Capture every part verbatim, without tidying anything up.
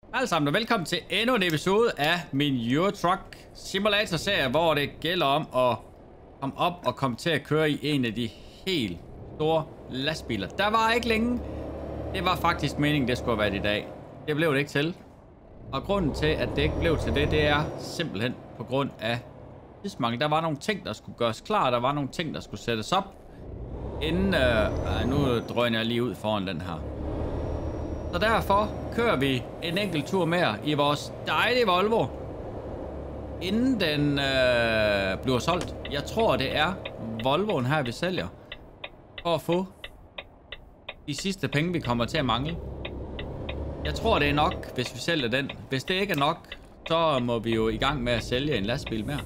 Alle sammen og velkommen til endnu en episode af min Euro Truck Simulator serie, hvor det gælder om at komme op og komme til at køre i en af de helt store lastbiler. Der var ikke længe. Det var faktisk meningen, det skulle have været i dag. Det blev det ikke til. Og grunden til, at det ikke blev til det, det er simpelthen på grund af tidsmangel. Der var nogle ting, der skulle gøres klar. Der var nogle ting, der skulle sættes op. Inden... Øh, nu drøner jeg lige ud foran den her. Så derfor kører vi en enkelt tur mere i vores dejlige Volvo, inden den øh, bliver solgt. Jeg tror, det er Volvoen her, vi sælger, for at få de sidste penge, vi kommer til at mangle. Jeg tror, det er nok, hvis vi sælger den. Hvis det ikke er nok, så må vi jo i gang med at sælge en lastbil mere.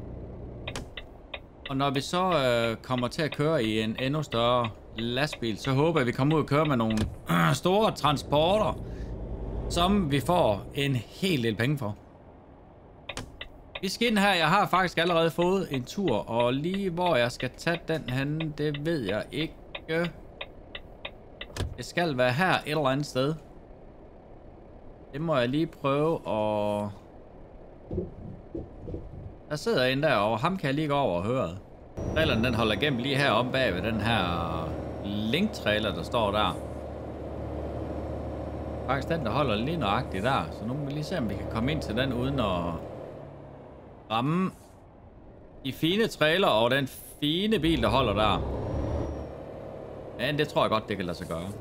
Og når vi så øh, kommer til at køre i en endnu større lastbil, så håber jeg, at vi kommer ud og kører med nogle øh, store transporter, som vi får en hel del penge for. Vi skal ind her. Jeg har faktisk allerede fået en tur, og lige hvor jeg skal tage den henne, det ved jeg ikke. Det skal være her et eller andet sted. Det må jeg lige prøve at... Der sidder en der, og ham kan jeg lige gå over og høre. Traileren, den holder igennem lige heroppe bag ved den her link-trailer, der står der. Faktisk den, der holder lige nøjagtigt der. Så nu må vi lige se, om vi kan komme ind til den, uden at ramme de fine trailer og den fine bil, der holder der. Men det tror jeg godt, det kan lade sig gøre.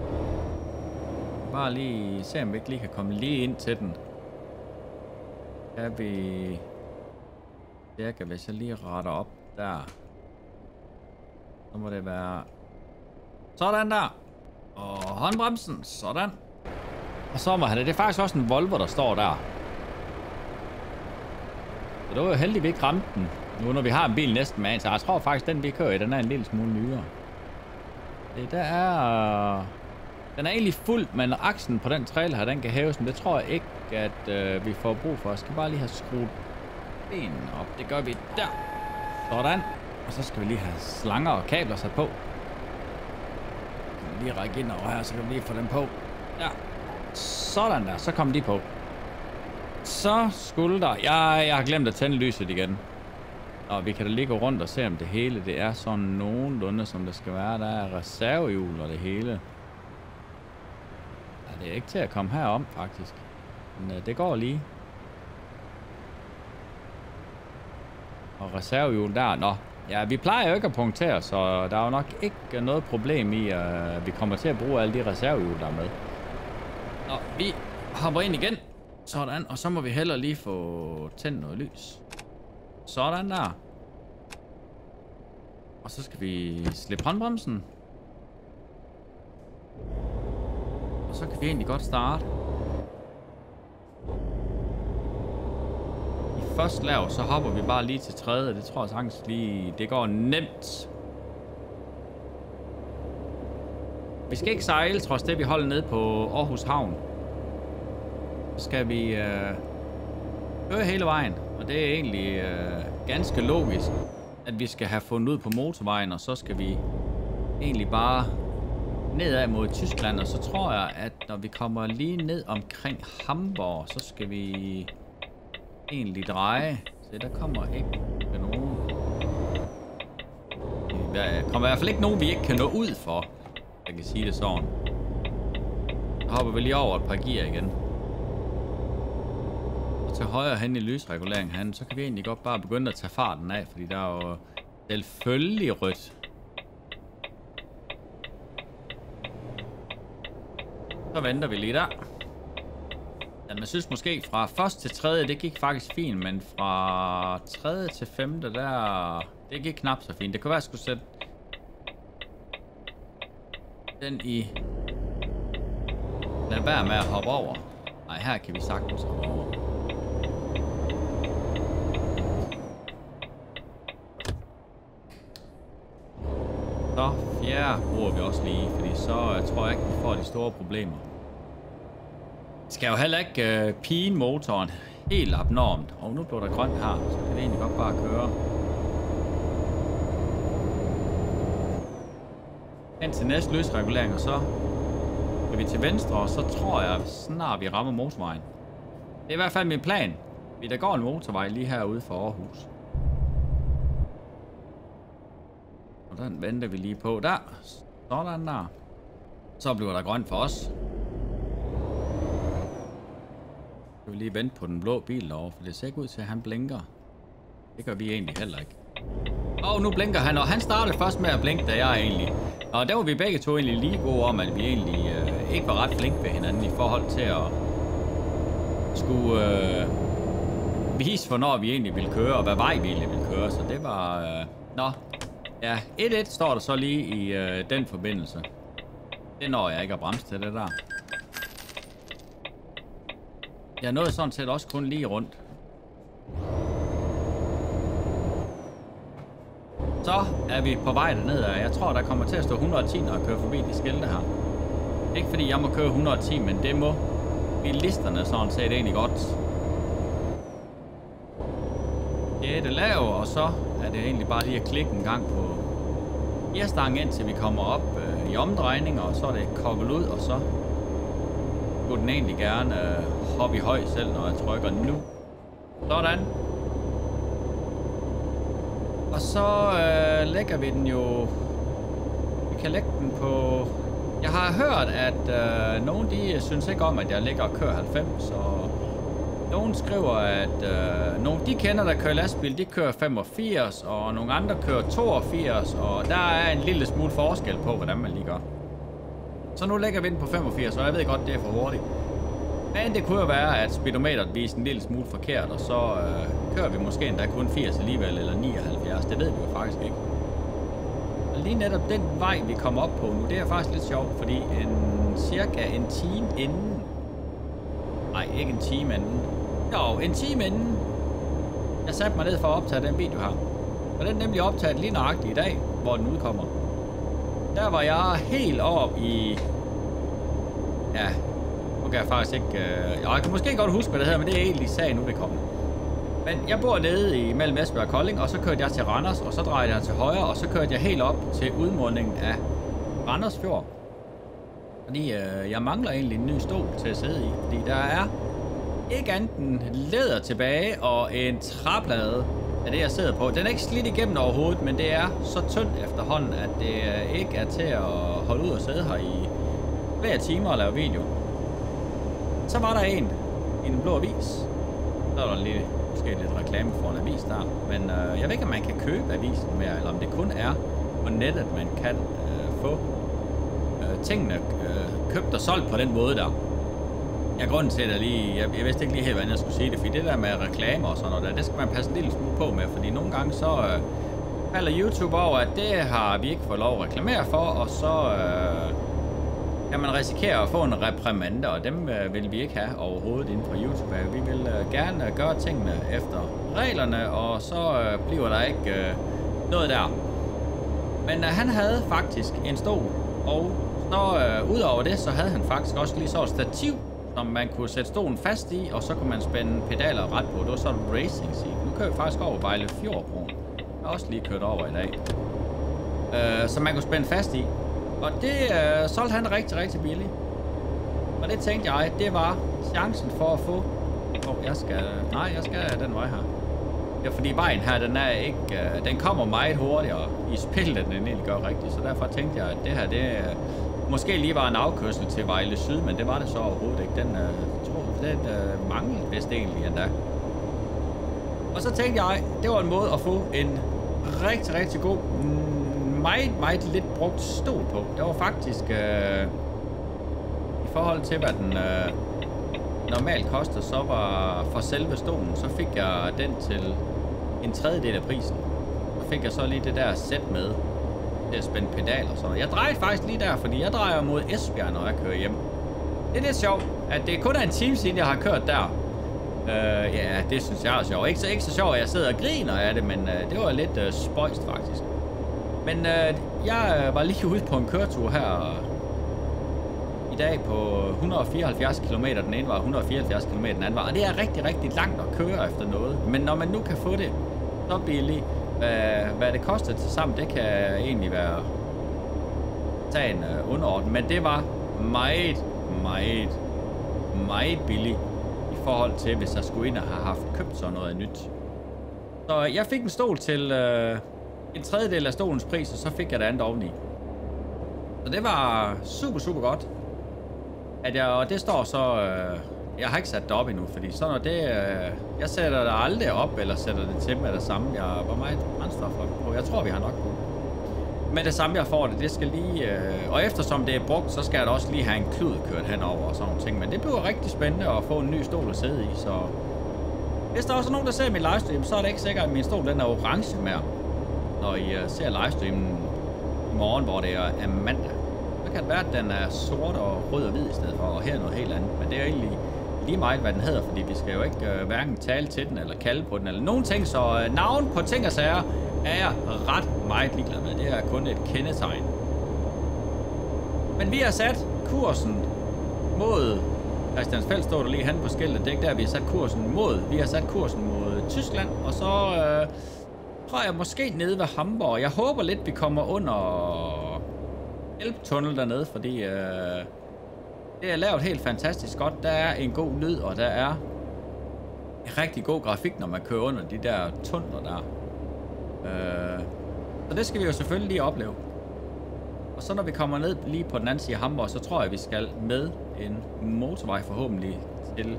Bare lige se, om vi ikke lige kan komme lige ind til den. Kan vi... Cirka, hvis jeg lige retter op der. Så må det være... Sådan der. Og håndbremsen. Sådan. Og så må han det. Det er faktisk også en Volvo, der står der. Så det var jo heldigt, at vi ikke ramte den. Nu når vi har en bil næsten med en. Så jeg tror faktisk, den vi kører i, den er en lille smule nyere. Det der er... Den er egentlig fuld, men aksen på den trailer her, den kan hæves. Men det tror jeg ikke, at øh, vi får brug for. Jeg skal bare lige have skruet benene op. Det gør vi der. Sådan. Og så skal vi lige have slanger og kabler sat på. Så kan vi lige række ind over her, så kan vi lige få dem på. Ja. Sådan der. Så kom de på. Så skulle der... Jeg, jeg har glemt at tænde lyset igen. Og vi kan da lige gå rundt og se, om det hele det er sådan nogenlunde, som det skal være. Der er reservehjul og det hele. Ja, det er ikke til at komme herom, faktisk. Men uh, det går lige. Og reservehjul der. Nå, ja, vi plejer jo ikke at punktere, så der er jo nok ikke noget problem i, at uh, vi kommer til at bruge alle de reservehjul, der er med. Nå, vi hopper ind igen. Sådan, og så må vi heller lige få tændt noget lys. Sådan der. Og så skal vi slippe håndbremsen. Og så kan vi egentlig godt starte. I første lav, så hopper vi bare lige til tredje. Det tror jeg sagtens lige... Det går nemt. Vi skal ikke sejle, trods det vi holder ned på Aarhus Havn. Så skal vi øh, køre hele vejen. Og det er egentlig øh, ganske logisk, at vi skal have fundet ud på motorvejen. Og så skal vi egentlig bare nedad mod Tyskland. Og så tror jeg, at når vi kommer lige ned omkring Hamburg, så skal vi egentlig dreje. Så der kommer ikke nogen. Der kommer i hvert fald ikke nogen, vi ikke kan nå ud for. Jeg kan sige det sådan. Så hopper vi lige over et par gear igen. Og til højre hen i lysreguleringen han, så kan vi egentlig godt bare begynde at tage farten af, fordi der er jo selvfølgelig rødt. Så venter vi lige der. Ja, man synes måske fra første til tredje, det gik faktisk fint, men fra tredje til femte, der... Det gik knap så fint. Det kunne være, at jeg skulle sætte den i... Lad være med at hoppe over. Nej, her kan vi sagtens hoppe over. Så fjerde bruger vi også lige, fordi så jeg tror jeg ikke, vi får de store problemer. Skal jo heller ikke uh, pine motoren helt abnormt. Og nu bliver der grønt her, så kan det egentlig godt bare køre. Hen til næste lysregulering, og så Skal vi til venstre, og så tror jeg snart vi rammer motorvejen. Det er i hvert fald min plan. Vi der går en motorvej lige herude for Aarhus. Og den venter vi lige på der. Sådan der. Så bliver der grønt for os. Så vil vi lige vente på den blå bil derovre, for det ser ikke ud til, at han blinker. Det gør vi egentlig heller ikke. Og nu blinker han, og han startede først med at blinke, da jeg egentlig. Og der var vi begge to egentlig lige gode om, at vi egentlig øh, ikke var ret flinke ved hinanden i forhold til at skulle øh, vise, hvornår vi egentlig ville køre, og hvad vej vi egentlig ville køre. Så det var... Øh, nå, ja, et et står der så lige i øh, den forbindelse. Det når jeg ikke at bremse til det der. Jeg nåede sådan set også kun lige rundt. Så er vi på vej derned, og jeg tror, der kommer til at stå et hundrede og ti, når jeg kører forbi de skilte her. Ikke fordi jeg må køre et hundrede og ti, men det må bilisterne sådan set egentlig godt. Det er det lave, og så er det egentlig bare lige at klikke en gang på gearstangen, indtil vi kommer op øh, i omdrejninger, og så er det koblet ud, og så skulle den egentlig gerne øh, hoppe i høj selv, når jeg trykker nu. Sådan. Og så øh, lægger vi den jo... Vi kan lægge den på... Jeg har hørt, at øh, nogen de synes ikke om, at jeg ligger og kører halvfems, og nogen skriver, at øh, nogen de kender, der kører lastbil, de kører femogfirs, og nogle andre kører toogfirs, og der er en lille smule forskel på, hvordan man lige gør. Så nu lægger vi den på femogfirs, og jeg ved godt, det er for hurtigt. Men det kunne jo være, at speedometeret viser en lille smule forkert, og så øh, kører vi måske endda kun firs alligevel, eller nioghalvfjerds. Det ved vi jo faktisk ikke. Og lige netop den vej, vi kommer op på nu, det er faktisk lidt sjovt, fordi en, cirka en time inden... Nej, ikke en time inden. Jo, en time inden. Jeg satte mig ned for at optage den video her. Og den er nemlig optaget lige nøjagtigt i dag, hvor den udkommer. Der var jeg helt op i... Ja... Nu kan jeg faktisk ikke... Øh, jeg kan måske godt huske, hvad det hedder, men det er egentlig sagen nu, det kommer. Men jeg bor nede i mellem Esbjerg og Kolding, og så kørte jeg til Randers, og så drejede jeg til højre, og så kørte jeg helt op til udmundingen af Randers Fjord. Fordi øh, jeg mangler egentlig en ny stol til at sidde i, fordi der er ikke andet end læder tilbage og en træplade af det, jeg sidder på. Den er ikke slidt igennem overhovedet, men det er så tyndt efterhånden, at det øh, ikke er til at holde ud og sidde her i flere timer og lave video. Så var der en i en blå avis. Så er der lige, måske lidt reklame for en avis der. Men øh, jeg ved ikke, om man kan købe avisen mere, eller om det kun er på nettet, man kan øh, få øh, tingene øh, købt og solgt på den måde der. Jeg grunden til det lige, jeg, jeg vidste ikke lige helt, hvordan jeg skulle sige det, fordi det der med reklamer og sådan noget der, det skal man passe en lille smule på med, fordi nogle gange så øh, falder YouTube over, at det har vi ikke fået lov at reklamere for, og så... Øh, kan man risikere at få en reprimande, og dem øh, vil vi ikke have overhovedet inden for YouTube. Vi vil øh, gerne gøre tingene efter reglerne, og så øh, bliver der ikke øh, noget der. Men øh, han havde faktisk en stol, og så øh, udover det, så havde han faktisk også lige så et stativ, som man kunne sætte stolen fast i, og så kunne man spænde pedaler ret på. Det var sådan en racing seat. Nu kører vi faktisk over Vejle Fjordbroen. Jeg har også lige kørt over i dag. Øh, så man kunne spænde fast i. Og det øh, solgte han rigtig, rigtig billigt. Og det tænkte jeg, det var chancen for at få... Åh, oh, jeg skal... Nej, jeg skal den vej her. Ja, fordi vejen her, den er ikke... Øh, den kommer meget hurtigere i spillet, end den egentlig gør rigtigt. Så derfor tænkte jeg, at det her, det... Øh, måske lige var en afkørsel til Vejle Syd, men det var det så overhovedet ikke. Den, øh, tror jeg, den øh, manglede vist egentlig endda. Og så tænkte jeg, det var en måde at få en rigtig, rigtig god... meget, meget lidt brugt stol på. Det var faktisk øh, i forhold til, hvad den øh, normalt koster, så var for selve stolen, så fik jeg den til en tredjedel af prisen. Så fik jeg så lige det der sæt med til at spænde pedaler og sådan. Jeg drejede faktisk lige der, fordi jeg drejer mod Esbjerg, når jeg kører hjem. Det er lidt sjovt, at det kun er en time siden, jeg har kørt der. Øh, ja, det synes jeg er sjovt. Ikke så, ikke så sjovt, at jeg sidder og griner af det, men øh, det var lidt øh, spøjst faktisk. Men øh, jeg var lige ude på en køretur her i dag på et hundrede og fireoghalvfjerds kilometer. Den ene var et hundrede og fireoghalvfjerds kilometer, den anden var. Og det er rigtig, rigtig langt at køre efter noget. Men når man nu kan få det så billigt, hvad, hvad det koster til sammen, det kan egentlig være tage en øh, underordning. Men det var meget, meget, meget billig i forhold til, hvis jeg skulle ind og have haft købt sådan noget nyt. Så jeg fik en stol til øh, en tredjedel af stolens pris, og så fik jeg det andet oveni. Så det var super, super godt. At jeg, og det står så... Øh, jeg har ikke sat det op endnu, fordi så når det... Øh, jeg sætter det aldrig op, eller sætter det til med det samme. Jeg var meget brændstof på. Jeg tror, vi har nok på. Med det samme, jeg får det, det skal lige... Øh, og eftersom det er brugt, så skal jeg da også lige have en klud kørt henover og sådan nogle ting. Men det bliver rigtig spændende at få en ny stol at sidde i, så... Hvis der også er nogen, der ser min livestream, så er det ikke sikkert, at min stol den er orange mere. Når I uh, ser livestreamen i morgen, hvor det er mandag. Så kan det være, at den er sort og rød og hvid i stedet for, og her noget helt andet. Men det er jo egentlig lige meget, hvad den hedder, fordi vi skal jo ikke uh, hverken tale til den, eller kalde på den, eller nogen ting. Så uh, navn på ting og sager er jeg ret meget ligeglad med. Det er kun et kendetegn. Men vi har sat kursen mod... Christiansfeld står der lige hen på skiltet. Det er ikke der, vi har sat kursen mod. Vi har sat kursen mod Tyskland, og så øh, tror jeg måske nede ved Hamburg. Jeg håber lidt, vi kommer under Elbtunnel dernede, fordi øh, det er lavet helt fantastisk godt. Der er en god lyd, og der er en rigtig god grafik, når man kører under de der tunneler der. Øh, så det skal vi jo selvfølgelig lige opleve. Og så når vi kommer ned lige på den anden side af Hamburg, så tror jeg, vi skal med en motorvej forhåbentlig til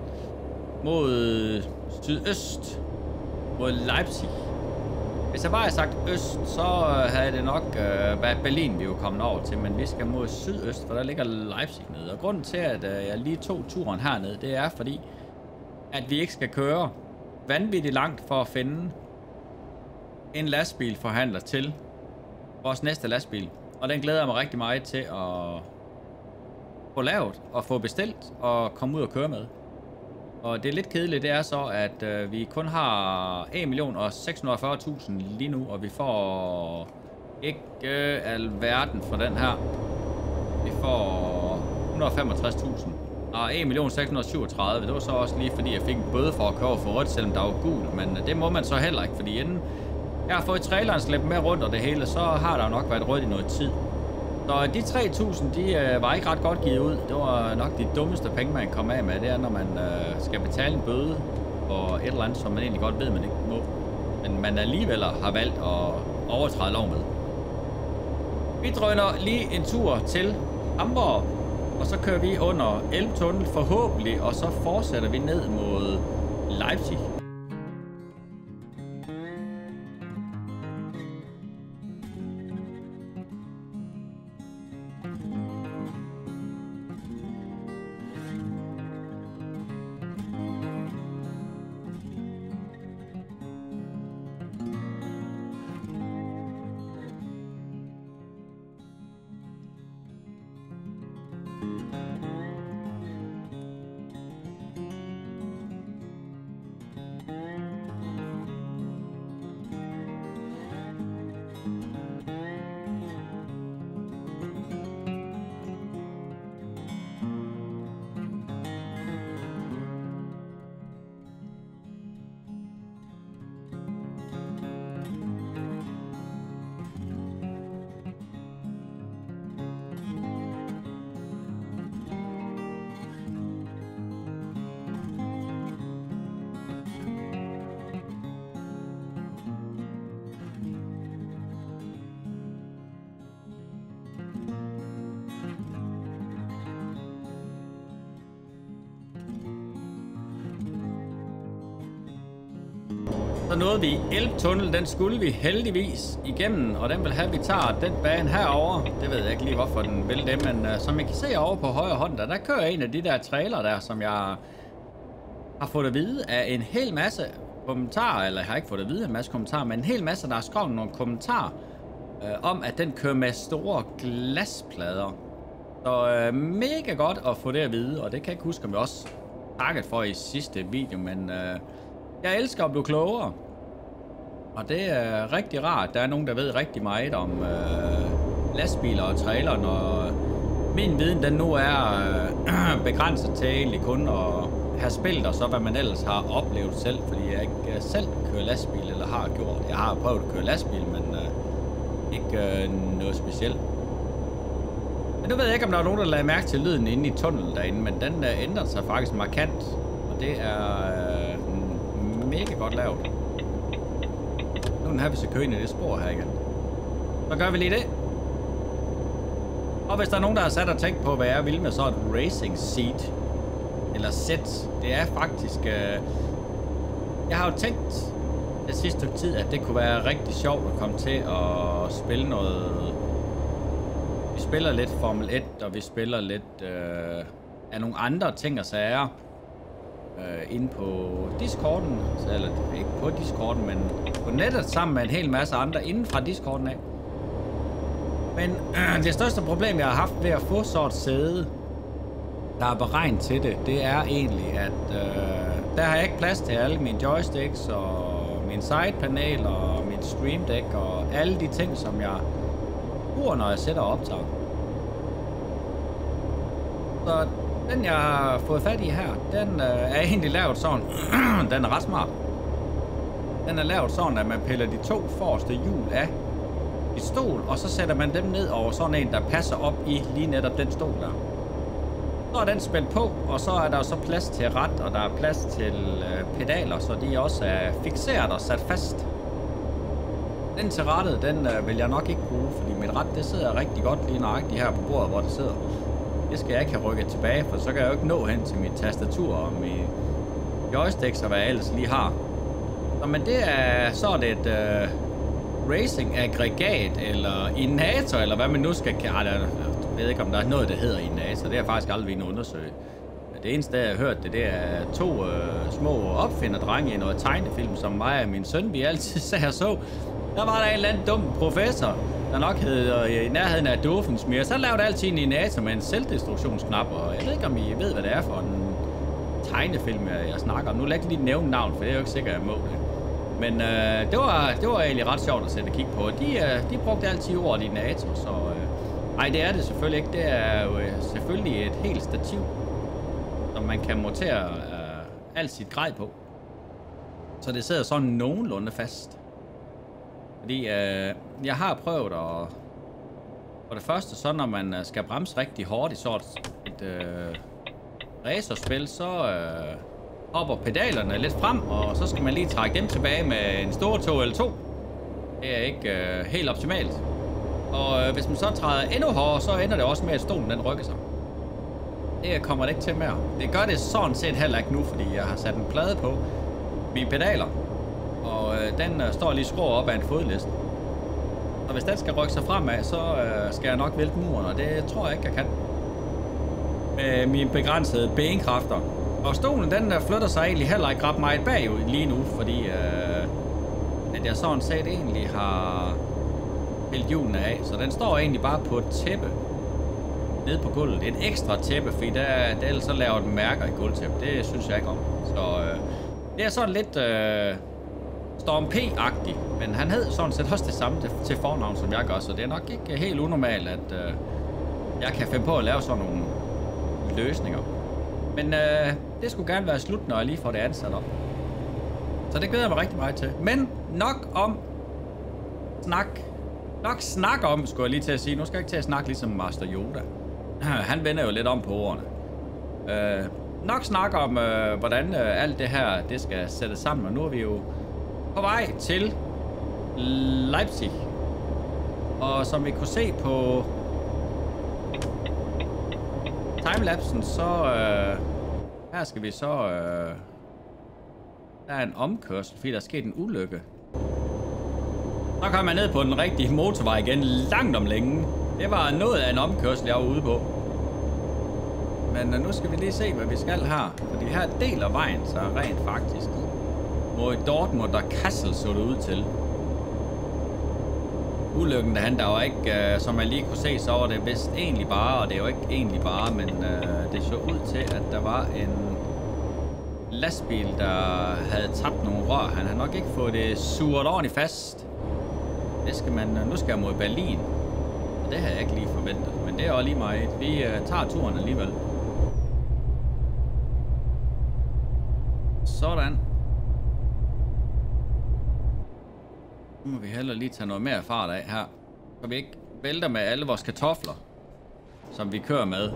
mod sydøst, mod Leipzig. Hvis jeg bare havde sagt øst, så havde det nok øh, været Berlin, vi var kommet over til, men vi skal mod sydøst, for der ligger Leipzig nede. Og grunden til, at øh, jeg lige tog turen hernede, det er fordi, at vi ikke skal køre vanvittigt langt for at finde en lastbilforhandler til vores næste lastbil. Og den glæder jeg mig rigtig meget til at få lavet og få bestilt og komme ud og køre med. Og det er lidt kedeligt, det er så, at øh, vi kun har en million seks hundrede og fyrre tusind lige nu, og vi får ikke øh, alverden for den her. Vi får et hundrede og femogtres tusind. Og en million seks hundrede og syvogtredive, det var så også lige fordi, jeg fik en bøde for at køre for rødt, selvom der var gul. Men det må man så heller ikke, fordi inden jeg har fået traileren slæbt med rundt og det hele, så har der jo nok været rødt i noget tid. Så de tre tusind, de øh, var ikke ret godt givet ud. Det var nok de dummeste penge, man kan komme af med. Det er, når man øh, skal betale en bøde for et eller andet, som man egentlig godt ved, man ikke må. Men man alligevel har valgt at overtræde lov med. Vi drøner lige en tur til Hamburg, og så kører vi under Elbtunnel forhåbentlig, og så fortsætter vi ned mod Leipzig. Så nåede vi Elbtunnel, den skulle vi heldigvis igennem, og den vil have, at vi tager den bane herover. Det ved jeg ikke lige, hvorfor den vil det, men uh, som I kan se over på højre hånd, der, der kører en af de der trailer der, som jeg har fået at vide af en hel masse kommentarer, eller jeg har ikke fået at vide en masse kommentarer, men en hel masse, der har skrevet nogle kommentarer uh, om, at den kører med store glasplader. Så uh, mega godt at få det at vide, og det kan jeg ikke huske, om jeg også takket for i sidste video, men uh, jeg elsker at blive klogere. Og det er rigtig rart. Der er nogen, der ved rigtig meget om øh, lastbiler og trailer, når min viden den nu er øh, begrænset til egentlig kun at have spillet, og så hvad man ellers har oplevet selv, fordi jeg ikke selv kører lastbil, eller har gjort. Jeg har prøvet at køre lastbil, men øh, ikke øh, noget specielt. Men nu ved jeg ikke, om der er nogen, der lagde mærke til lyden inde i tunnelen derinde, men den uh, ændrer sig faktisk markant. Og det er uh, mega godt lavet. Nu har vi så køen i det spor her igen. Så gør vi lige det. Og hvis der er nogen, der har sat og tænkt på, hvad jeg vil med så et racing seat, eller set, det er faktisk... Uh, jeg har jo tænkt det sidste stykke tid, at det kunne være rigtig sjovt at komme til at spille noget... Vi spiller lidt Formel et, og vi spiller lidt øh, af nogle andre ting og sager øh, inde på Discorden, eller ikke på Discorden, men på nettet sammen med en hel masse andre inden fra Discorden af. Men øh, det største problem, jeg har haft ved at få så et sæde, der er beregnet til det, det er egentlig, at øh, der har jeg ikke plads til alle mine joysticks og min sidepanel og min stream deck og alle de ting, som jeg bruger, når jeg sætter og optager. Så den, jeg har fået fat i her, den øh, er egentlig lavet sådan, den er ret smart. Den er lavet sådan, at man piller de to forreste hjul af i stol, og så sætter man dem ned over sådan en, der passer op i lige netop den stol der. Så er den spændt på, og så er der så plads til rat, og der er plads til øh, pedaler, så de også er fikseret og sat fast. Den til rattet, den øh, vil jeg nok ikke bruge, fordi mit rat, det sidder rigtig godt lige nøjagtigt her på bordet, hvor det sidder. Det skal jeg ikke have rykket tilbage, for så kan jeg jo ikke nå hen til mit tastatur og mit joysticks og hvad jeg ellers lige har. Nå, men det er, så er det et øh, racing-aggregat, eller inator, eller hvad man nu skal kalde det. Jeg ved ikke, om der er noget, der hedder inator. Det har jeg faktisk aldrig været undersøge. Det eneste, jeg har hørt det, det er to øh, små opfinderdrenge i noget tegnefilm, som mig og min søn, vi altid sagde og så. Der var der en eller anden dum professor, der nok hed øh, i nærheden af Doofenshmirtz. Så lavede altid en inator med en selvdestruktionsknap, og jeg ved ikke, om I ved, hvad det er for en tegnefilm, jeg, jeg snakker om. Nu lad ikke lige nævne navn, for det er jo ikke sikkert, at jeg må det. Men øh, det, var, det var egentlig ret sjovt at sætte og kigge på. De, øh, de brugte altid ordet inator, så... Øh, nej, det er det selvfølgelig ikke. Det er jo øh, selvfølgelig et helt stativ, som man kan montere øh, alt sit grej på. Så det sidder sådan nogenlunde fast. Fordi øh, jeg har prøvet at... For det første, så når man skal bremse rigtig hårdt i sådan et øh, racerspil, så øh, hopper pedalerne lidt frem, og så skal man lige trække dem tilbage med en stor tog eller to. Det er ikke øh, helt optimalt. Og øh, hvis man så træder endnu hårdere, så ender det også med, at stolen den rykker sig. Det kommer det ikke til mere. Det gør det sådan set heller ikke nu, fordi jeg har sat en plade på mine pedaler. Og øh, den øh, står lige skruet op af en fodliste. Og hvis den skal rykke sig fremad, så øh, skal jeg nok vælte muren, og det tror jeg ikke, jeg kan. Med mine begrænsede benkræfter. Og stolen, den øh, flytter sig egentlig heller ikke ret meget bagud lige nu, fordi øh, at jeg sådan set egentlig har pillet hjulene af. Så den står egentlig bare på et tæppe nede på gulvet. Et ekstra tæppe, fordi der, der ellers så laver den mærker i gulvtæppe. Det synes jeg ikke om. Så øh, det er sådan lidt... Øh, Storm P-agtig, men han hed sådan set også det samme til, til fornavn, som jeg gør, så det er nok ikke helt unormalt, at øh, jeg kan finde på at lave sådan nogle løsninger. Men øh, det skulle gerne være slut, når jeg lige får det ansat op. Så det glæder jeg mig rigtig meget til. Men nok om snak. Nok snak om, skulle jeg lige til at sige. Nu skal jeg ikke til at snakke ligesom Master Yoda. Han vender jo lidt om på ordene. Øh, nok snak om, øh, hvordan øh, alt det her, det skal sættes sammen, og nu er vi jo på vej til Leipzig. Og som vi kunne se på timelapsen, så øh, her skal vi så øh, der er en omkørsel, fordi der er sket en ulykke. Så kommer man ned på den rigtige motorvej igen, langt om længe. Det var noget af en omkørsel, jeg var ude på. Men øh, nu skal vi lige se, hvad vi skal her. Fordi her deler vejen så rent faktisk. Mod Dortmund og Kassel så det ud til. Ulykken, han der var ikke, øh, som man lige kunne se, så var det vist egentlig bare, og det er jo ikke egentlig bare, men øh, det så ud til, at der var en lastbil, der havde tabt nogle rør. Han har nok ikke fået det suret ordentligt fast. Det skal man, nu skal jeg mod Berlin. Og det har jeg ikke lige forventet, men det er også lige meget. Vi øh, tager turen alligevel. Sådan. Nu må vi heller lige tage noget mere fart af her, så vi ikke vælter med alle vores kartofler. som vi kører med.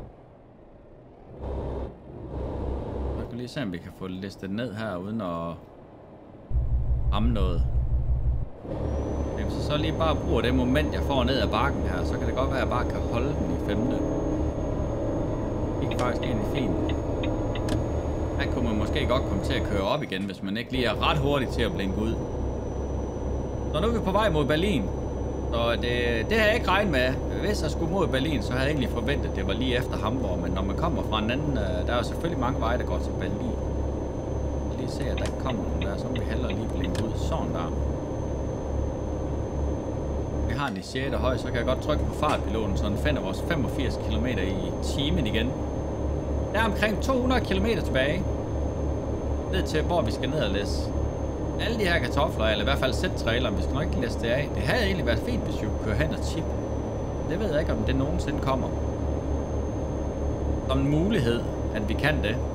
Jeg kan lige se, om vi kan få listet ned her, uden at ramme noget. Hvis jeg så lige bare bruger det moment, jeg får ned ad bakken her, så kan det godt være, at jeg bare kan holde den i femte. Det er faktisk egentlig fint. Her kunne man måske godt komme til at køre op igen, hvis man ikke lige er ret hurtig til at blinke ud. Så nu er vi på vej mod Berlin. Så det, det har jeg ikke regnet med. Hvis jeg skulle mod Berlin, så havde jeg egentlig forventet, at det var lige efter Hamburg. Men når man kommer fra en anden, der er jo selvfølgelig mange veje, der går til Berlin. Jeg lige se, at der kommer nogen der, så må vi hellere lige blinke ud. Sådan der. Vi har den i sjette høj, så kan jeg godt trykke på fartpiloten, så den finder vores femogfirs kilometer i timen igen. Der er omkring to hundrede kilometer tilbage. Ned til, hvor vi skal ned og læse. Alle de her kartofler, eller i hvert fald sæt-traileren, vi skal nok ikke læse det af. Det havde egentlig været fint, hvis vi kunne køre hen og chip. Det ved jeg ikke, om det nogensinde kommer. Som en mulighed, at vi kan det.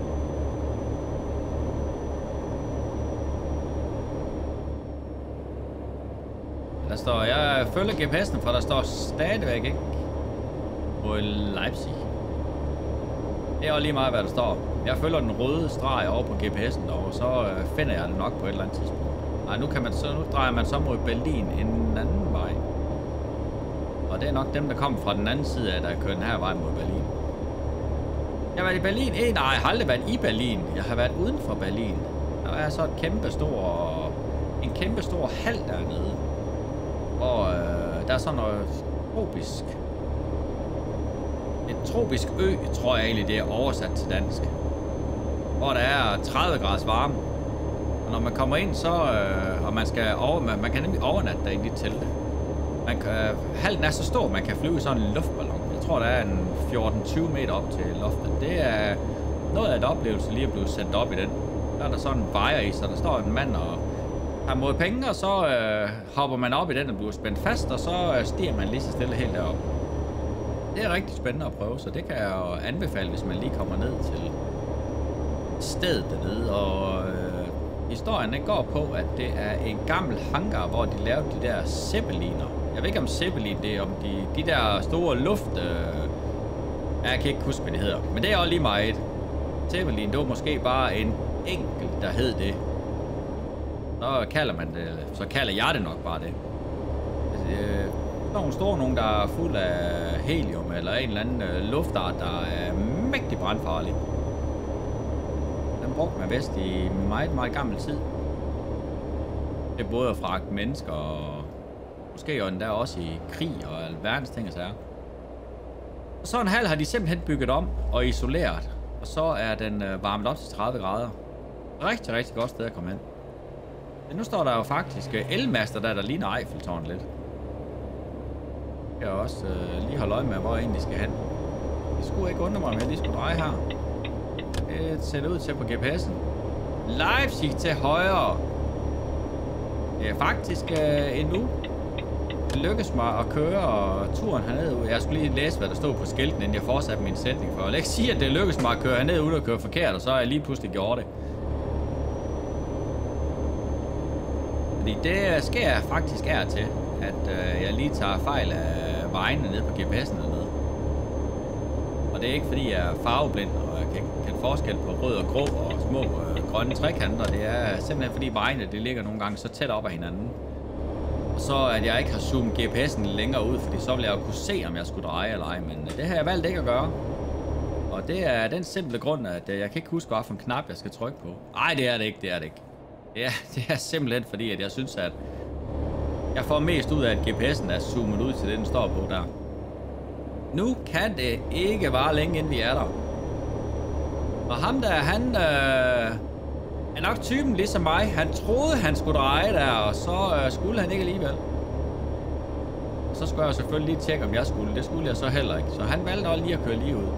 Der står, jeg følger G P S'en, for der står stadigvæk ikke på Leipzig. Det er jo lige meget, hvad der står. Jeg følger den røde streg over på G P S'en, og så øh, finder jeg det nok på et eller andet tidspunkt. Nej, nu, kan man så, nu drejer man så mod Berlin en anden vej. Og det er nok dem, der kommer fra den anden side af, der kører den her vej mod Berlin. Jeg har været i Berlin. Eh, nej, jeg har aldrig været i Berlin. Jeg har været uden for Berlin. Der er så et kæmpe stor, en kæmpe stor hal dernede. Hvor øh, der er sådan noget tropisk. Et tropisk ø, tror jeg egentlig, det er oversat til dansk. Hvor der er tredive graders varme. Og når man kommer ind, så... Øh, og man skal over... Man, man kan nemlig overnatte derinde i teltet. Man kan, halden er så stor, man kan flyve i sådan en luftballon. Jeg tror, der er en fjorten til tyve meter op til loftet. Det er noget af et oplevelse lige at blive sendt op i den. Der er der sådan en vejer i, så der står en mand og har mod penge, og så øh, hopper man op i den og bliver spændt fast, og så øh, stiger man lige så stille helt derop. Det er rigtig spændende at prøve, så det kan jeg jo anbefale, hvis man lige kommer ned til stedet dernede. Og øh, historien den går på, at det er en gammel hangar, hvor de lavede de der zeppeliner. Jeg ved ikke om zeppelin, det er om de, de der store luft... Øh, jeg kan ikke huske, hvad det hedder. Men det er også lige meget. Zeppelin, det var måske bare en enkelt, der hed det. Så kalder man det, så kalder jeg det nok bare det. Øh, der er nogle store nogen, der er fuld af helium, eller en eller anden øh, luftart, der er mægtig brandfarlig. Den brugte man vist i meget, meget gammel tid. Det er både at fragte mennesker, og måske jo endda også i krig og alverdens ting og sager. Og så en hal har de simpelthen bygget om og isoleret, og så er den øh, varmet op til tredive grader. Rigtig, rigtig godt sted at komme hen. Men nu står der jo faktisk øh, elmaster, der, der ligner Eiffeltårnet lidt. Jeg kan også øh, lige holde øje med, hvor jeg egentlig skal hen. Det skulle ikke undre mig, om jeg lige skulle dreje her. Det ser ud til på G P S'en. Leipzig til højre. Det er faktisk øh, en uge. Det lykkedes mig at køre turen hernede. Jeg skulle lige læse, hvad der stod på skilten, inden jeg fortsatte min sætning. For jeg vil ikke sige, at det lykkedes mig at køre hernede uden at køre forkert, og så har jeg lige pludselig gjort det. Fordi det sker faktisk er til, at øh, jeg lige tager fejl af vejene nede på G P S'en dernede. Og det er ikke fordi jeg er farveblind, og jeg kan ikke kende forskel på rød og grå og små øh, grønne trekanter. Det er simpelthen fordi vejene det ligger nogle gange så tæt op ad hinanden. Og så at jeg ikke har zoomet G P S'en længere ud, fordi så ville jeg jo kunne se, om jeg skulle dreje eller ej. Men det har jeg valgt ikke at gøre. Og det er den simple grund, at jeg kan ikke huske, hvad for en knap jeg skal trykke på. Ej, det er det ikke, det er det ikke. Det er, det er simpelthen fordi, at jeg synes, at jeg får mest ud af, at G P S'en er zoomet ud til det, den står på der. Nu kan det ikke vare længe, inden vi er der. Og ham der, han øh, er nok typen ligesom mig. Han troede, han skulle dreje der, og så øh, skulle han ikke alligevel. Og så skulle jeg selvfølgelig lige tjekke, om jeg skulle. Det skulle jeg så heller ikke. Så han valgte også lige at køre lige ud.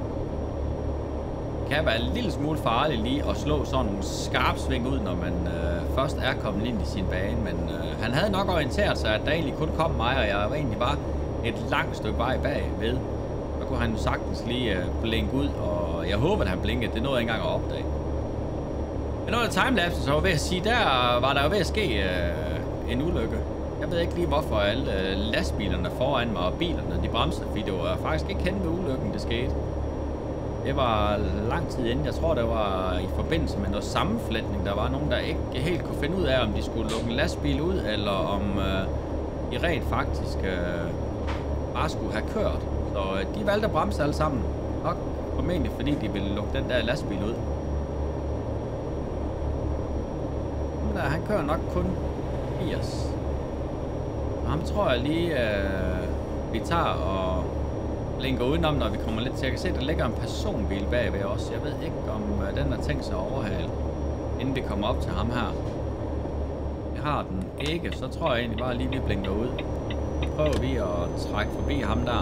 Det kan være en lille smule farligt lige at slå sådan nogle skarpsving ud, når man øh, først er kommet ind i sin bane. Men øh, han havde nok orienteret sig, at der egentlig kun kom mig, og jeg var egentlig bare et langt stykke vej bagved. Så kunne han sagtens lige øh, blinke ud, og jeg håber, at han blinkede. Det nåede jeg ikke engang at opdage. Men under timelapsen, så var ved at sige, der var der jo ved at ske øh, en ulykke. Jeg ved ikke lige, hvorfor alle lastbilerne foran mig og bilerne, de bremser, fordi det var faktisk ikke henne ved ulykken, det skete. Det var lang tid inden. Jeg tror, det var i forbindelse med noget sammenflætning. Der var nogen, der ikke helt kunne finde ud af, om de skulle lukke en lastbil ud, eller om øh, de rent faktisk øh, bare skulle have kørt. Så øh, de valgte at bremse alle sammen. Nok formentlig, fordi de ville lukke den der lastbil ud. Men der, han kører nok kun firs. Og ham tror jeg lige, øh, vi tager og blinker udenom, når vi kommer lidt til. Jeg kan se, at der ligger en personbil bagved os. Jeg ved ikke, om uh, den har tænkt sig at overhale, inden vi kommer op til ham her. Det har den ikke, så tror jeg egentlig bare lige, vi blinker ud. Så prøver vi at trække forbi ham der,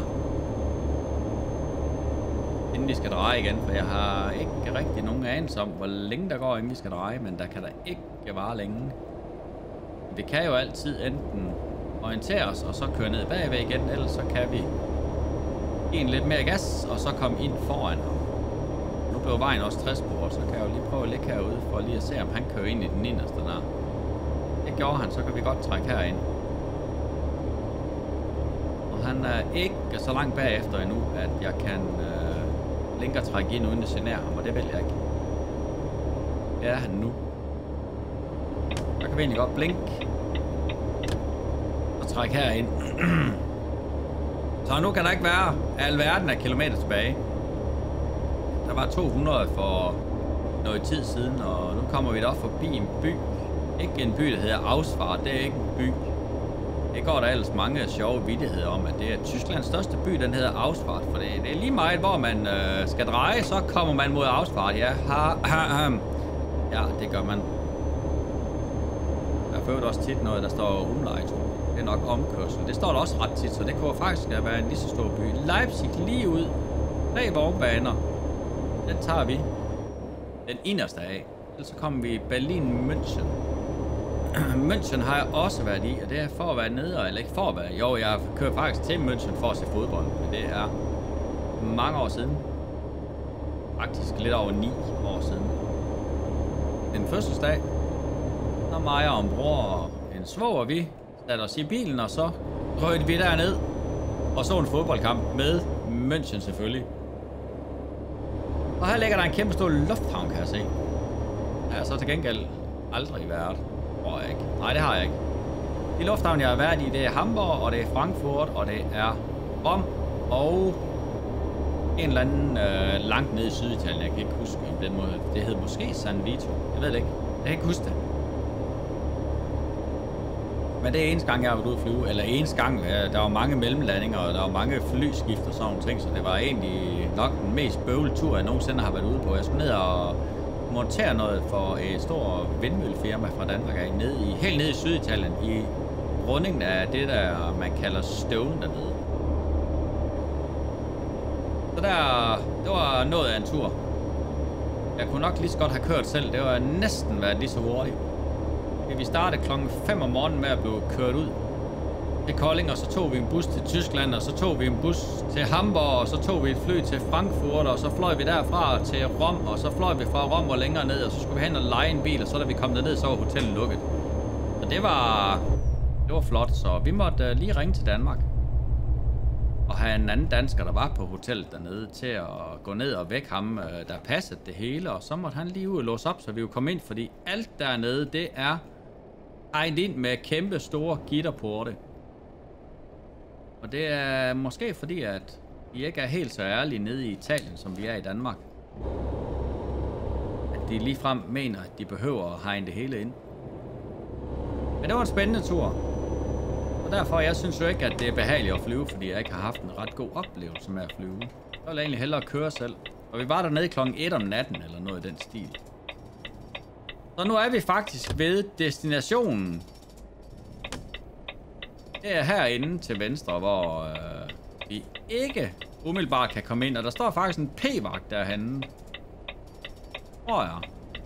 inden vi skal dreje igen, for jeg har ikke rigtig nogen anelse om, hvor længe der går, inden vi skal dreje, men der kan der ikke vare længe. Vi kan jo altid enten orientere os, og så køre ned bagved igen, ellers så kan vi en lidt mere gas, og så komme ind foran ham. Nu blev vejen også tres spor, så kan jeg jo lige prøve at ligge herude, for lige at se, om han kører ind i den inderste der. Det gjorde han, så kan vi godt trække herind. Og han er ikke så langt bagefter endnu, at jeg kan øh, linke og trække ind, uden at genere ham, og det vil jeg ikke. Det er han nu. Så kan vi egentlig godt blinke og trække herind. Så nu kan der ikke være alverden af kilometer tilbage. Der var to hundrede for noget tid siden, og nu kommer vi da op forbi en by. Ikke en by, der hedder Ausfahrt, det er ikke en by. Det går der ellers mange sjove vittigheder om, at det er Tysklands største by, den hedder Ausfahrt. For det, det er lige meget, hvor man øh, skal dreje, så kommer man mod Ausfahrt. Ja, ha, ha, ha. Ja, det gør man. Der er også tit noget, der står Umleitung. Det er nok omkørsel. Det står der også ret tit, så det kunne faktisk være en lige så stor by. Leipzig lige ud. Tre vognbaner. Den tager vi. Den inderste af. Ellers så kommer vi i Berlin München. München har jeg også været i, og det er for at være nede, eller ikke for at være. Jo, jeg kører faktisk til München for at se fodbold, men det er mange år siden. Faktisk lidt over ni år siden. Den fødselsdag. Så mig og en bror og en svoger, vi satte os i bilen, og så røgte vi derned og så en fodboldkamp med München selvfølgelig. Og her ligger der en kæmpe stor lufthavn, kan jeg se. Jeg har så til gengæld aldrig været, tror jeg ikke. Nej, det har jeg ikke. De lufthavn, jeg har været i, det er Hamburg, og det er Frankfurt, og det er Rom, og en eller anden øh, langt nede i Syditalien. Jeg kan ikke huske, den måde. Det hed måske San Vito. Jeg ved det ikke. Jeg kan ikke huske det. Men det er eneste gang, jeg har været ude at flyve, eller eneste gang, der var mange mellemlandinger, og der var mange flyskift og sådan nogle ting, så det var egentlig nok den mest bøvlede tur, jeg nogensinde har været ude på. Jeg skulle ned og montere noget for et stort vindmøllefirma fra Danmark, af, ned i, helt nede i Syditalien, i rundingen af det, der man kalder Stone dernede. Så der, det var noget af en tur. Jeg kunne nok lige så godt have kørt selv, det var næsten været lige så hurtigt. Vi startede klokken fem om morgenen med at blive kørt ud til Kolding, og så tog vi en bus til Tyskland, og så tog vi en bus til Hamburg, og så tog vi et fly til Frankfurt, og så fløj vi derfra til Rom, og så fløj vi fra Rom og længere ned, og så skulle vi hen og leje en bil, og så da vi kom derned, så var hotellet lukket. Så det var, det var flot, så vi måtte lige ringe til Danmark og have en anden dansker, der var på hotellet dernede, til at gå ned og vække ham, der passede det hele, og så måtte han lige ud og låse op, så vi kunne komme ind, fordi alt dernede, det er hegnet ind med kæmpe store gitterporte. Og det er måske fordi, at de ikke er helt så ærlige nede i Italien, som vi er i Danmark. At de ligefrem mener, at de behøver at hegne det hele ind. Men det var en spændende tur. Og derfor, jeg synes jo ikke, at det er behageligt at flyve, fordi jeg ikke har haft en ret god oplevelse med at flyve. Jeg vil egentlig hellere køre selv. Og vi var dernede klokken et om natten, eller noget i den stil. Så nu er vi faktisk ved destinationen. Det er herinde til venstre, hvor øh, vi ikke umiddelbart kan komme ind. Og der står faktisk en p-vagt derhenne. Tror jeg.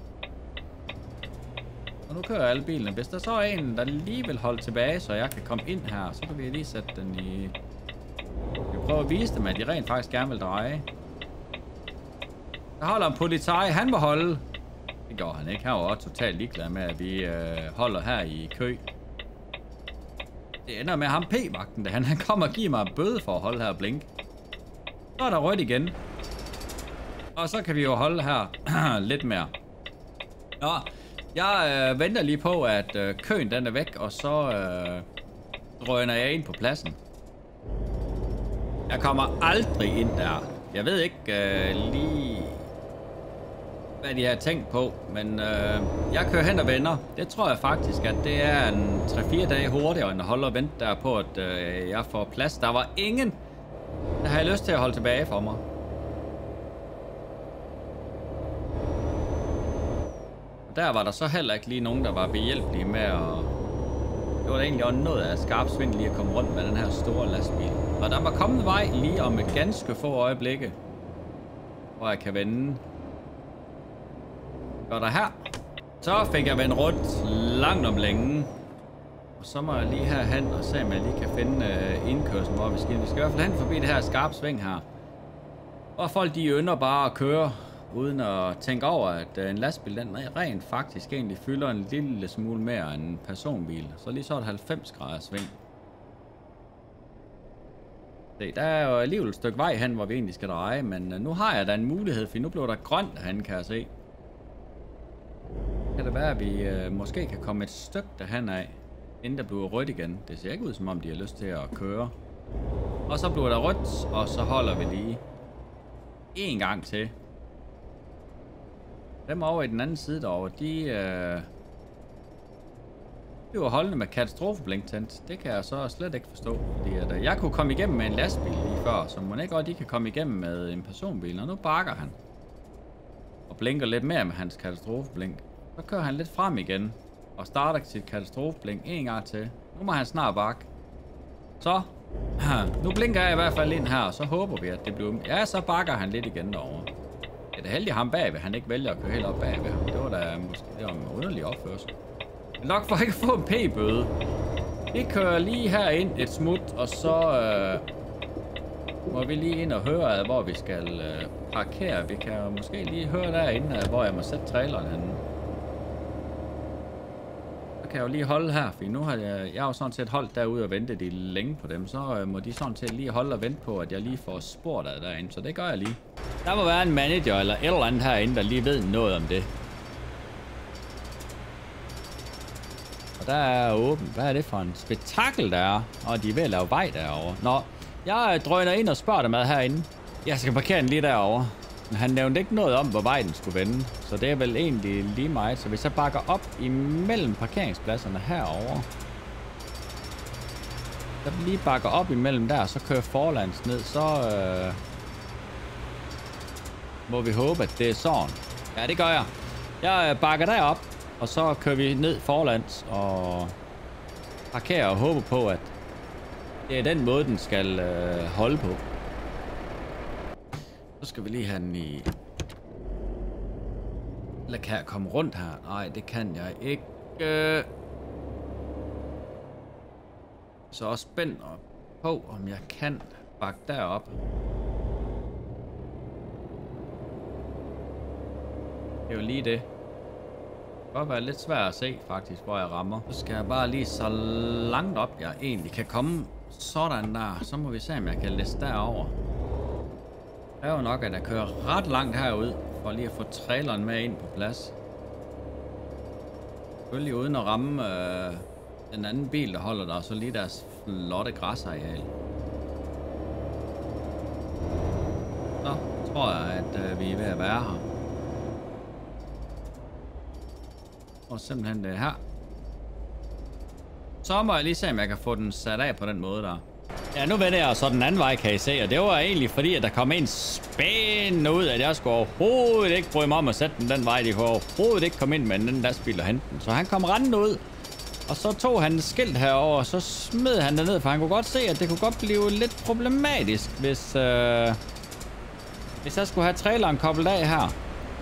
Og nu kører alle bilerne. Hvis der så er en, der lige vil holde tilbage, så jeg kan komme ind her, så kan vi lige sætte den i... Vi prøver at vise dem, at de rent faktisk gerne vil dreje. Der holder en politi. Han må holde. Det går han ikke. Han var også totalt ligeglad med, at vi øh, holder her i kø. Det ender med ham P-vagten, da han, han kommer og giver mig en bøde for at holde her og blink. Så er der rødt igen. Og så kan vi jo holde her lidt mere. Nå, jeg øh, venter lige på, at øh, køen den er væk, og så øh, drøner jeg ind på pladsen. Jeg kommer aldrig ind der. Jeg ved ikke øh, lige, hvad de har tænkt på, men øh, jeg kører hen og vender. Det tror jeg faktisk, at det er en tre fire dage hurtigere, end at holde og vente der på, at øh, jeg får plads. Der var ingen, der havde lyst til at holde tilbage for mig. Der var der så heller ikke lige nogen, der var behjælpelige med at... Det var da egentlig også noget af skarp sving lige at komme rundt med den her store lastbil. Og der var kommet vej lige om et ganske få øjeblikke, hvor jeg kan vende. Går der her. Så fik jeg vendt rundt langt om længe. Og så må jeg lige herhen og se, om jeg lige kan finde uh, indkørslen, hvor vi skal. Vi skal i hvert fald hen forbi det her skarp sving her. Og folk de ynder bare at køre, uden at tænke over, at en lastbil, den rent faktisk egentlig fylder en lille smule mere end en personbil. Så lige så et halvfems grader sving. Se, der er jo alligevel et stykke vej hen, hvor vi egentlig skal dreje, men nu har jeg da en mulighed, for nu bliver der grønt derhen, kan jeg se. Kan det være, at vi øh, måske kan komme et stykke derhen af, inden der bliver rødt igen. Det ser ikke ud, som om de har lyst til at køre. Og så bliver der rødt, og så holder vi lige en gang til. Dem over i den anden side derovre, de øh, bliver holdende med katastrofeblink tændt. Det kan jeg så slet ikke forstå, fordi at, øh, jeg kunne komme igennem med en lastbil lige før, så må ikke godt, de kan komme igennem med en personbil, og nu bakker han. Og blinker lidt mere med hans katastrofeblink. Så kører han lidt frem igen, og starter sit katastrofeblink en gang til. Nu må han snart bakke. Så, nu blinker jeg i hvert fald ind her, og så håber vi, at det bliver... Ja, så bakker han lidt igen derovre. Det er heldigt ham bagved, han ikke vælger at køre helt op bagved ham. Det var da måske det var en underlig opførsel. Nok for ikke at få en p-bøde. Vi kører lige herind et smut, og så øh, må vi lige ind og høre, hvor vi skal øh, parkere. Vi kan jo måske lige høre derinde, hvor jeg må sætte traileren henne. Så kan jeg jo lige holde her, for nu har jeg, jeg har jo sådan set holdt derude og ventet de længe på dem. Så øh, må de sådan set lige holde og vente på, at jeg lige får spurgt af derinde. Så det gør jeg lige. Der må være en manager eller et eller andet herinde, der lige ved noget om det. Og der er åbent. Hvad er det for en spektakel, der er? Og de er ved at lave vej derovre. Nå, jeg drøner ind og spørger dem ad herinde. Jeg skal parkere den lige derovre. Men han nævnte ikke noget om, hvor vej den skulle vende. Så det er vel egentlig lige meget. Så hvis jeg bakker op imellem parkeringspladserne herovre. Så lige bakker op imellem der, så kører forlands ned, så øh, må vi håbe, at det er sådan. Ja, det gør jeg. Jeg bakker derop, og så kører vi ned forlands og parkerer og håber på, at det er den måde, den skal øh, holde på. Så skal vi lige have den i... Eller kan jeg komme rundt her? Nej, det kan jeg ikke. Så også spændt på, om jeg kan bakke derop. Det er jo lige det. Det kan godt være lidt svært at se, faktisk, hvor jeg rammer. Så skal jeg bare lige så langt op, jeg egentlig kan komme. Sådan der. Så må vi se, om jeg kan læse derover. Det er jo nok, at jeg kører ret langt herud, for lige at få traileren med ind på plads. Selvfølgelig uden at ramme øh, den anden bil, der holder der, og så lige deres flotte græsareal. Så tror jeg, at øh, vi er ved at være her. Og simpelthen det her. Så må jeg lige se, om jeg kan få den sat af på den måde der. Ja, nu vender jeg så den anden vej, kan I se. Og det var egentlig fordi, at der kom en spændende ud, at jeg skulle overhovedet ikke bryde mig om at sætte den den vej. De kunne overhovedet ikke komme ind med den lastbil og hente den. Så han kom rendende ud. Og så tog han et skilt herover, og så smed han det ned, for han kunne godt se, at det kunne godt blive lidt problematisk, hvis, øh, hvis jeg skulle have traileren koblet af her.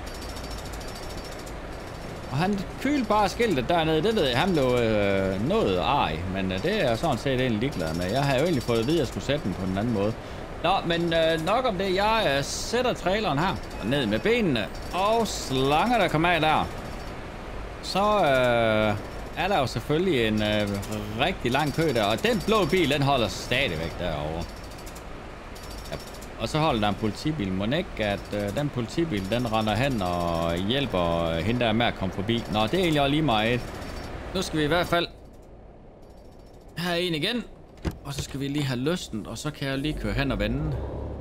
Og han kylte bare skiltet dernede, det ved jeg, han blev øh, noget ej, men øh, det er jeg sådan set egentlig ligeglad med. Jeg havde jo egentlig fået at vide, at jeg skulle sætte den på den anden måde. Nå, men øh, nok om det. Jeg øh, sætter traileren her, og ned med benene, og slanger der kommer af der. Så øh, er der jo selvfølgelig en øh, rigtig lang kø der. Og den blå bil, den holder stadigvæk derovre. Ja. Og så holder der en politibil. Må ikke, at øh, den politibil, den render hen og hjælper hende der med at komme forbi. Nå, det er egentlig også lige meget. Nu skal vi i hvert fald have en igen. Og så skal vi lige have lysten. Og så kan jeg lige køre hen og vende.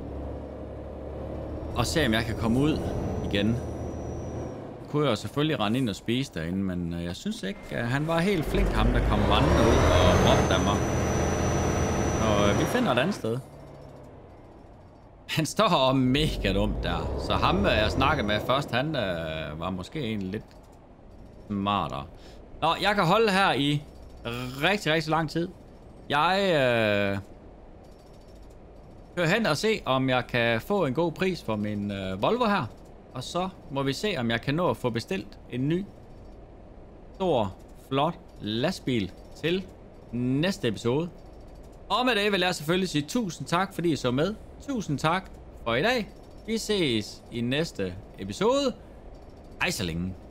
Og se, om jeg kan komme ud igen. Kunne jeg jo selvfølgelig rende ind og spise derinde, men jeg synes ikke, at han var helt flink, ham der kom rendende ud og råbte af mig. Og vi finder et andet sted. Han står mega dumt der. Så ham, jeg snakkede med først, han øh, var måske egentlig lidt smartere. Nå, jeg kan holde her i rigtig, rigtig lang tid. Jeg øh, kører hen og se, om jeg kan få en god pris for min øh, Volvo her. Og så må vi se, om jeg kan nå at få bestilt en ny, stor, flot lastbil til næste episode. Og med det vil jeg selvfølgelig sige tusind tak, fordi I så med. Tusind tak for i dag. Vi ses i næste episode. Ej så længe.